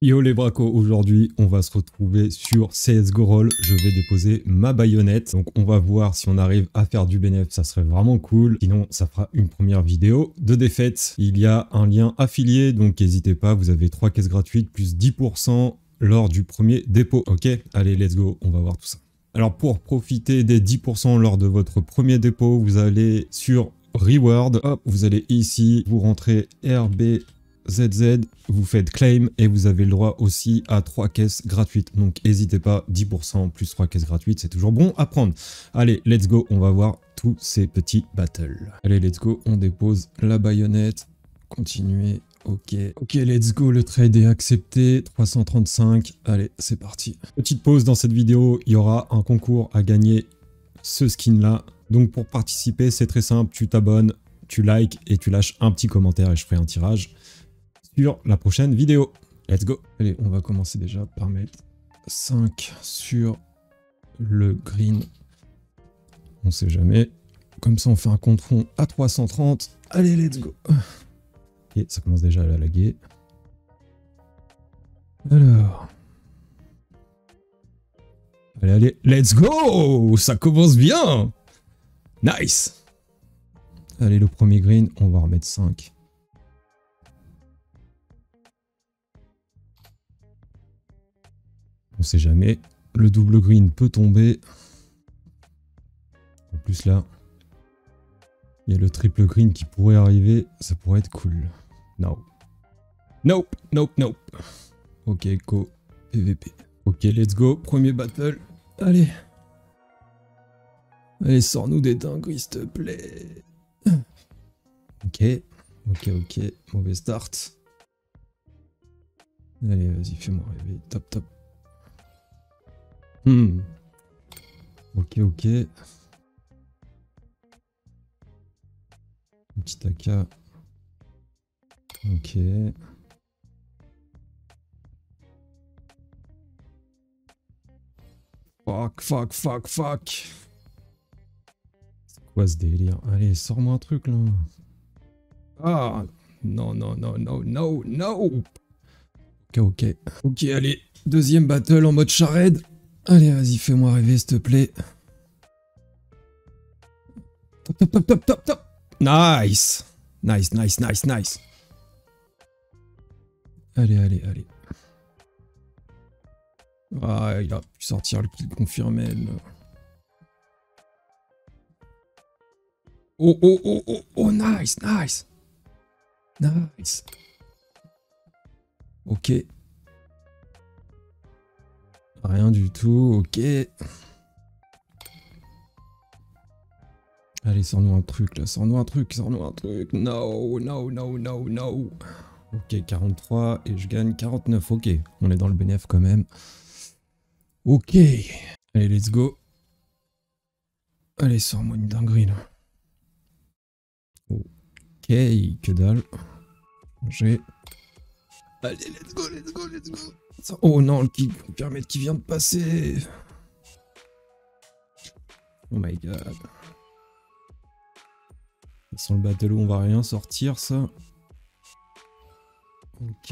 Yo les bracos, aujourd'hui on va se retrouver sur CSGO Roll. Je vais déposer ma baïonnette, donc on va voir si on arrive à faire du bénéf, ça serait vraiment cool. Sinon ça fera une première vidéo de défaite. Il y a un lien affilié, donc n'hésitez pas, vous avez 3 caisses gratuites plus 10% lors du premier dépôt. Ok, allez let's go, on va voir tout ça. Alors pour profiter des 10% lors de votre premier dépôt, vous allez sur Reward, hop, vous allez ici, vous rentrez RBZZ, vous faites claim et vous avez le droit aussi à 3 caisses gratuites. Donc n'hésitez pas, 10% plus 3 caisses gratuites, c'est toujours bon à prendre. Allez, let's go, on va voir tous ces petits battles. Allez, let's go, on dépose la baïonnette, continuer. Ok, let's go, le trade est accepté, 335, allez, c'est parti. Petite pause dans cette vidéo, il y aura un concours à gagner ce skin-là. Donc pour participer, c'est très simple, tu t'abonnes, tu likes et tu lâches un petit commentaire et je ferai un tirage sur la prochaine vidéo. Let's go. Allez, on va commencer déjà par mettre 5 sur le green. On sait jamais. Comme ça, on fait un contre-front à 330. Allez, let's go. Et ça commence déjà à la laguer. Alors. Allez, let's go! Ça commence bien! Nice! Allez, le premier green, on va remettre 5. On sait jamais. Le double green peut tomber. En plus là, il y a le triple green qui pourrait arriver. Ça pourrait être cool. No. Nope, nope, nope. Ok, go. PVP. Ok, let's go. Premier battle. Allez. Allez, sors-nous des dingueries, s'il te plaît. Ok. Mauvais start. Allez, vas-y, fais-moi rêver. Top, top. Ok. Un petit AK. Ok. Fuck. C'est quoi ce délire? Allez, sors-moi un truc là. Ah! Non. Ok, allez. Deuxième battle en mode charade. Allez, vas-y, fais-moi rêver, s'il te plaît. Top. Nice. Allez. Ah, il a pu sortir le kill confirmé. Oh, nice. Ok. Rien du tout, ok. Allez, sors-nous un truc là, sors-nous un truc. No. Ok, 43 et je gagne 49, ok. On est dans le bénéf quand même. Ok. Allez, let's go. Allez, sors-moi une dinguerie là. Ok, que dalle. J'ai... Allez, let's go. Oh non, le kill confirmé qui vient de passer. Oh my god. Sans le battle, on va rien sortir, ça. Ok.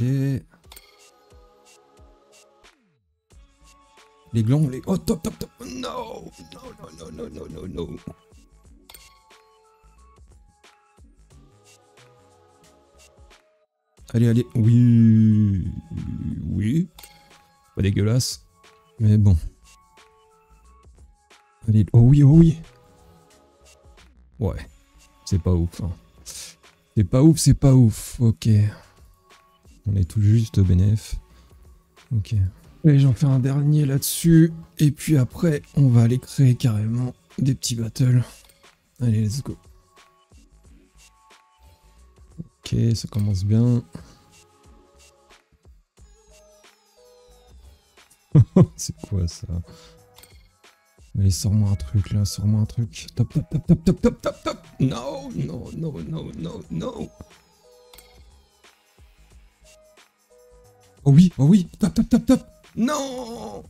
Les glands, les... Oh, top. No. Allez. Oui. Pas dégueulasse. Mais bon. Allez. Oh oui. Ouais. C'est pas ouf. Hein. C'est pas ouf. Ok. On est tout juste bénéf. Ok. Allez, j'en fais un dernier là-dessus. Et puis après, on va aller créer carrément des petits battles. Allez, let's go. Ok, ça commence bien. C'est quoi ça? Allez, sors-moi un truc là, Top. No. Oh oui. Top. Non.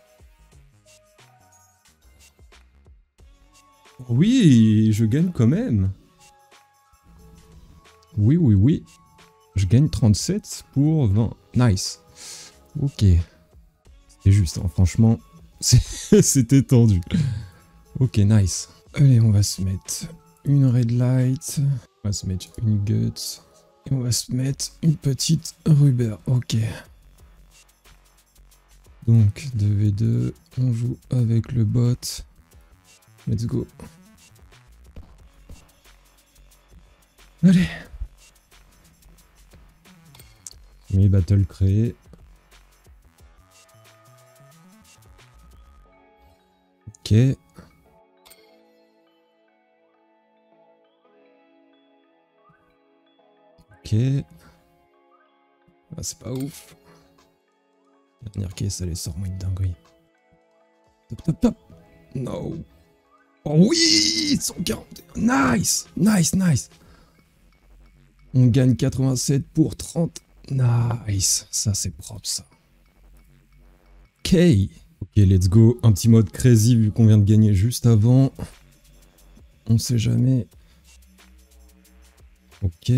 Oui, je gagne quand même. Oui. Je gagne 37 pour 20. Nice. Ok. C'était juste, hein, franchement, c'était tendu. Ok, nice. Allez, on va se mettre une red light. On va se mettre une guts. Et on va se mettre une petite rubber. Ok. Donc 2v2, on joue avec le bot. Let's go. Allez. Mes battles créés. Ok. Ok. Ah, c'est pas ouf. Dernière caisse, allez, sors-moi une dinguerie. Top, top, top. No. Oh oui, 141. Nice, nice, nice. On gagne 87 pour 30. Nice. Ça, c'est propre, ça. Ok. Ok, let's go. Un petit mode crazy vu qu'on vient de gagner juste avant. On sait jamais. Ok.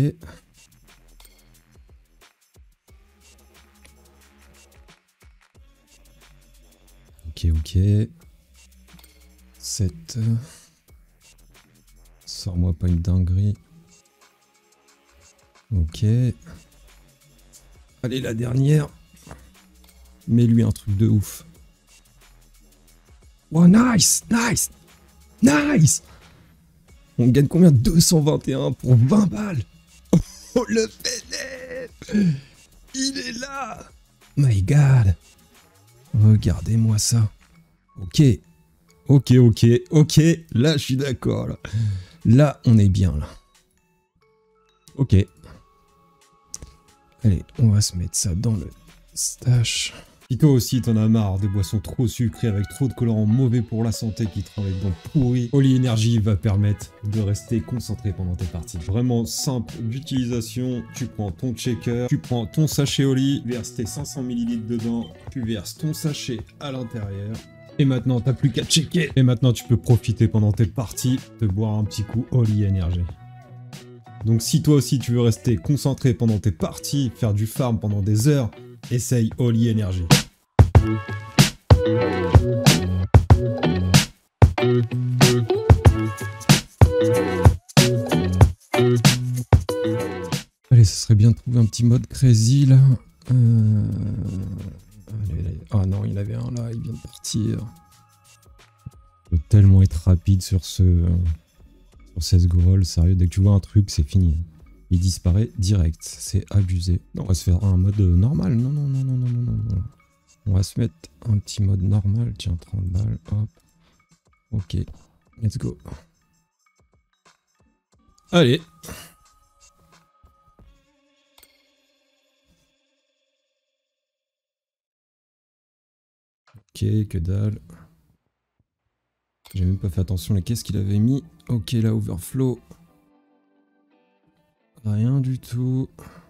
Ok, ok. 7. Sors-moi pas une dinguerie. Ok. Allez, la dernière. Mets-lui un truc de ouf. Oh, nice, nice, nice. On gagne combien? 221 pour 20 balles. Oh, le PNF. Il est là. My God. Regardez-moi ça. Ok. Ok, ok, ok. Là, je suis d'accord. Là, on est bien, là. Ok. Allez, on va se mettre ça dans le stash. Si toi aussi t'en as marre des boissons trop sucrées avec trop de colorants mauvais pour la santé qui te rendent les dents pourris, Holy Energy va permettre de rester concentré pendant tes parties. Vraiment simple d'utilisation, tu prends ton shaker, tu prends ton sachet Holy, verse tes 500 ml dedans, tu verses ton sachet à l'intérieur. Et maintenant t'as plus qu'à checker. Et maintenant tu peux profiter pendant tes parties de boire un petit coup Holy Energy. Donc si toi aussi tu veux rester concentré pendant tes parties, faire du farm pendant des heures, essaye Holy Energy. Allez, ça serait bien de trouver un petit mode crazy là. Allez. Ah non, il y en avait un là, il vient de partir. Il faut tellement être rapide sur ce... Sur CSGO, sérieux, dès que tu vois un truc, c'est fini. Il disparaît direct, c'est abusé. Non, on va se faire un mode normal, non. On va se mettre un petit mode normal, tiens, 30 balles, hop. Ok, let's go. Allez. Ok, que dalle. J'ai même pas fait attention à qu'est-ce qu'il avait mis. Ok, là, overflow. Rien du tout.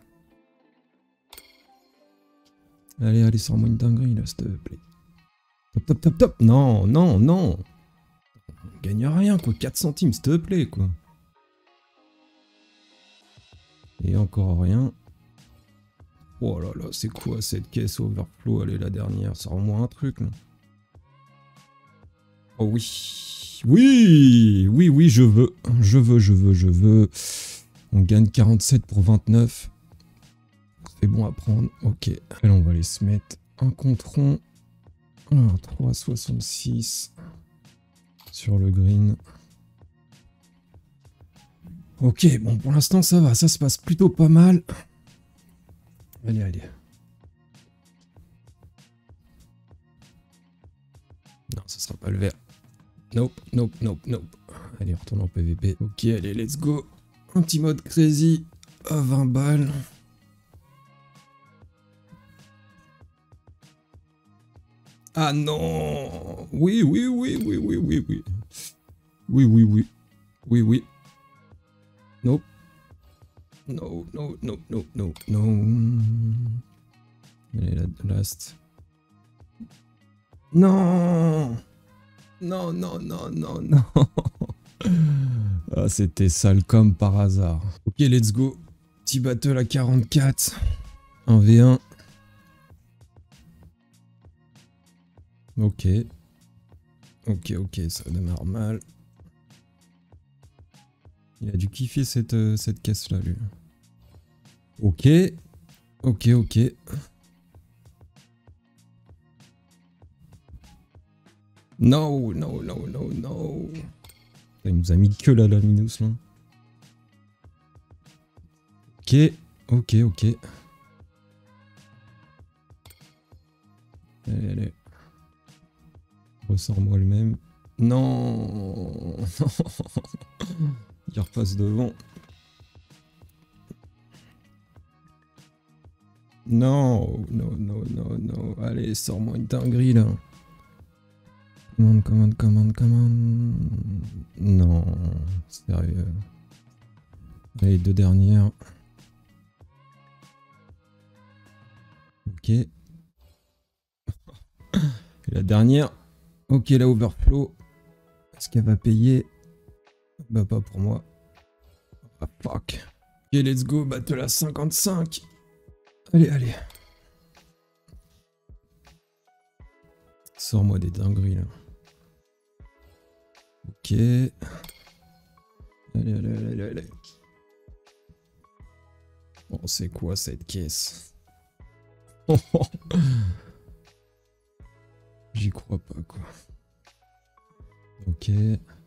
Allez, sors-moi une dinguerie là, s'il te plaît. Top. Non. On gagne rien, quoi. 4 centimes, s'il te plaît, quoi. Et encore rien. Oh là là, c'est quoi cette caisse overflow? Allez, la dernière, sors-moi un truc, là. Oh oui. Oui, je veux. On gagne 47 pour 29. C'est bon à prendre. Ok. Allez, on va aller se mettre un contre rond. 3,66 sur le green. Ok, bon, pour l'instant, ça va. Ça se passe plutôt pas mal. Allez. Non, ça sera pas le vert. Nope. Allez, retourne en PVP. Ok, allez, let's go. Un petit mode crazy à 20 balles. Ah non. Oui. Oui. Nope. No. Allez, la last. Non. Ah, c'était sale comme par hasard. Ok, let's go. Petit battle à 44. 1v1. Ok. Ok, ok, ça démarre mal. Il a dû kiffer cette caisse-là, lui. Ok. Ok, ok. No, no, no, no, no. Il nous a mis que la Laminus, là. Ok, ok, ok. Allez, allez. Ressors-moi le même. Non. Il repasse devant. Non, non, non, non, non. Allez, sors-moi une dinguerie, là. Commande, commande, commande, commande. Non, sérieux. Allez, deux dernières. Ok. Et la dernière. Ok, la overflow. Est-ce qu'elle va payer? Bah, pas pour moi. Ah, fuck. Ok, let's go, battle à 55. Allez, allez. Sors-moi des dingueries, là. Ok. Allez, allez, allez, allez, allez. Bon, c'est quoi cette caisse? J'y crois pas, quoi. Ok.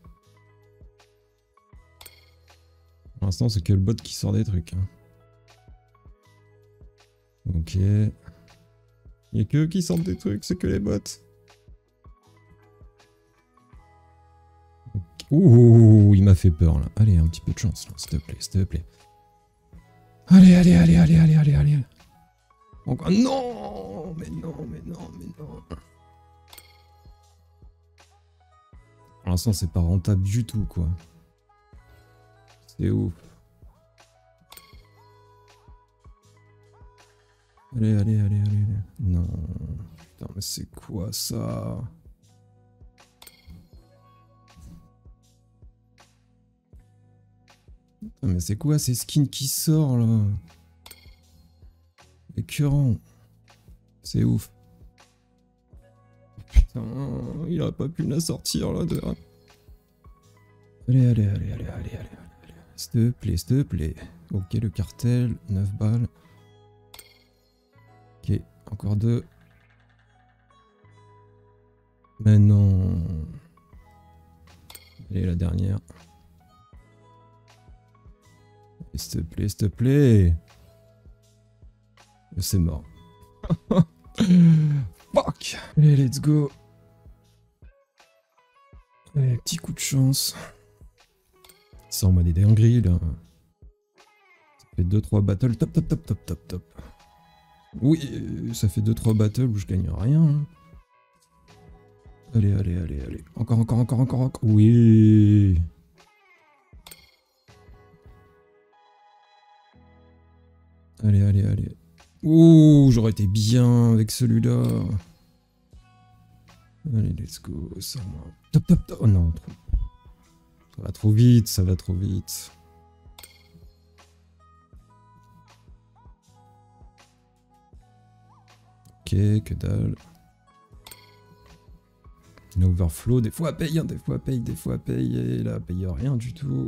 Pour l'instant, c'est que le bot qui sort des trucs. Hein. Ok. Il n'y a que eux qui sortent des trucs, c'est que les bots. Okay. Ouh, il m'a fait peur, là. Allez, un petit peu de chance, là, s'il te plaît, s'il te plaît. Allez, allez, allez, allez, allez, allez, allez. Encore... Non, mais non, mais non, mais non. Pour l'instant, c'est pas rentable du tout, quoi. C'est ouf. Allez, allez, allez, allez, allez. Non. Putain, mais c'est quoi ça? Putain, mais c'est quoi ces skins qui sortent là? Écœurant. C'est ouf. Putain, il aurait pas pu me la sortir là de... Allez, allez, allez, allez, allez, allez, allez. S'il te plaît, s'il te plaît. Ok, le cartel, 9 balles. Ok, encore 2. Mais non. Allez, la dernière. S'il te plaît, s'il te plaît. C'est mort. Fuck. Allez, let's go. Allez, petit coup de chance. Sors-moi des dingueries, là. Ça fait 2-3 battles. Top, top, top, top, top, top. Oui, ça fait 2-3 battles où je gagne rien. Hein. Allez, allez, allez, allez. Encore, encore, encore, encore, encore. Oui. Allez, allez, allez. Ouh, j'aurais été bien avec celui-là. Allez, let's go. Sors-moi. Top, top, top. Oh non, trop. Ça va trop vite, ça va trop vite. Ok, que dalle. Une overflow, des fois paye, hein, des fois paye, des fois paye. Et là, paye rien du tout.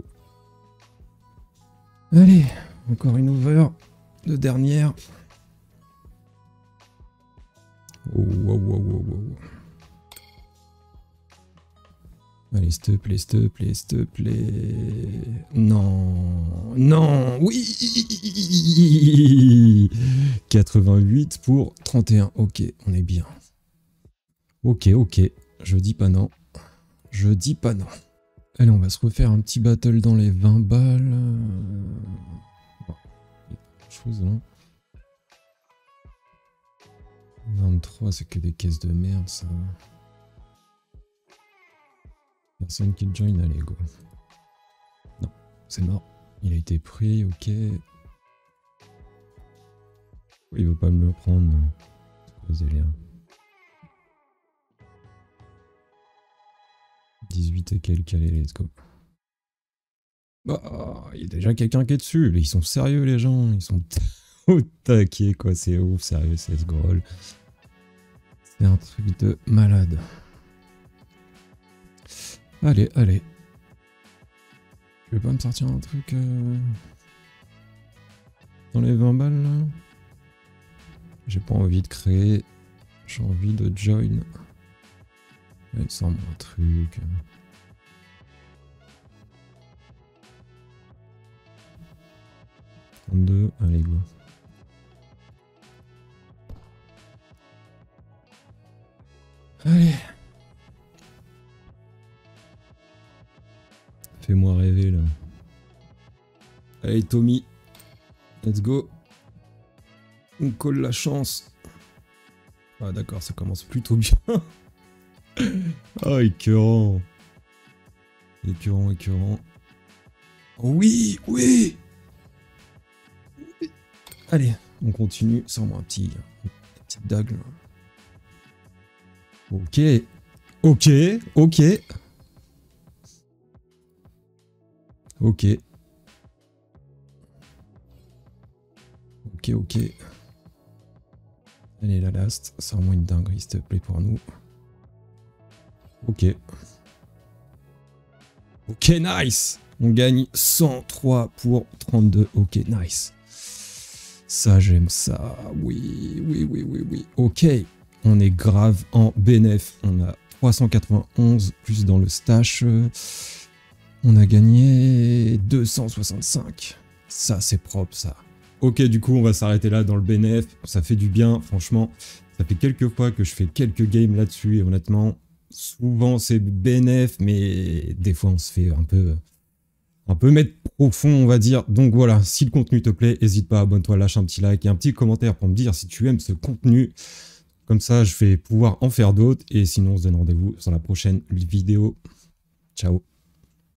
Allez, encore une over. De dernière. Oh, wow, wow, wow, wow. Allez, s'il te plaît, s'il te plaît, s'il te plaît. Non, non, oui. 88 pour 31. Ok, on est bien. Ok, ok. Je dis pas non. Je dis pas non. Allez, on va se refaire un petit battle dans les 20 balles. Bon, il y a pas chose là. 23, c'est que des caisses de merde, ça. Personne qui join, allez, go. Non, c'est mort. Il a été pris, ok. Il veut pas me le prendre. C'est quoi ce délire? 18 et quelques, allez, let's go. Bah, il y a déjà quelqu'un qui est dessus. Ils sont sérieux, les gens. Ils sont au taquet, quoi. C'est ouf, sérieux, CSGO. C'est un truc de malade. Allez, allez. Tu veux pas me sortir un truc dans les 20 balles là? J'ai pas envie de créer. J'ai envie de join. Allez, sors-moi un truc. Allez, go. Allez. Fais-moi rêver là. Allez Tommy. Let's go. On colle la chance. Ah d'accord, ça commence plutôt bien. Ah, écœurant. Écœurant, écœurant. Oui, oui. Allez, on continue. Sors-moi une petite dague là. Ok. Ok, ok. Ok. Ok, ok. Allez, la last. Sors-moi une dinguerie, s'il te plaît, pour nous. Ok. Ok, nice. On gagne 103 pour 32. Ok, nice. Ça, j'aime ça. Oui, oui, oui, oui, oui. Ok. On est grave en bénéf. On a 391 plus dans le stash. On a gagné 265. Ça, c'est propre, ça. Ok, du coup, on va s'arrêter là dans le bénéf. Ça fait du bien, franchement. Ça fait quelques fois que je fais quelques games là-dessus. Et honnêtement, souvent, c'est bénéf. Mais des fois, on se fait un peu mettre profond, on va dire. Donc voilà, si le contenu te plaît, n'hésite pas, abonne-toi, lâche un petit like et un petit commentaire pour me dire si tu aimes ce contenu. Comme ça, je vais pouvoir en faire d'autres. Et sinon, on se donne rendez-vous sur la prochaine vidéo. Ciao.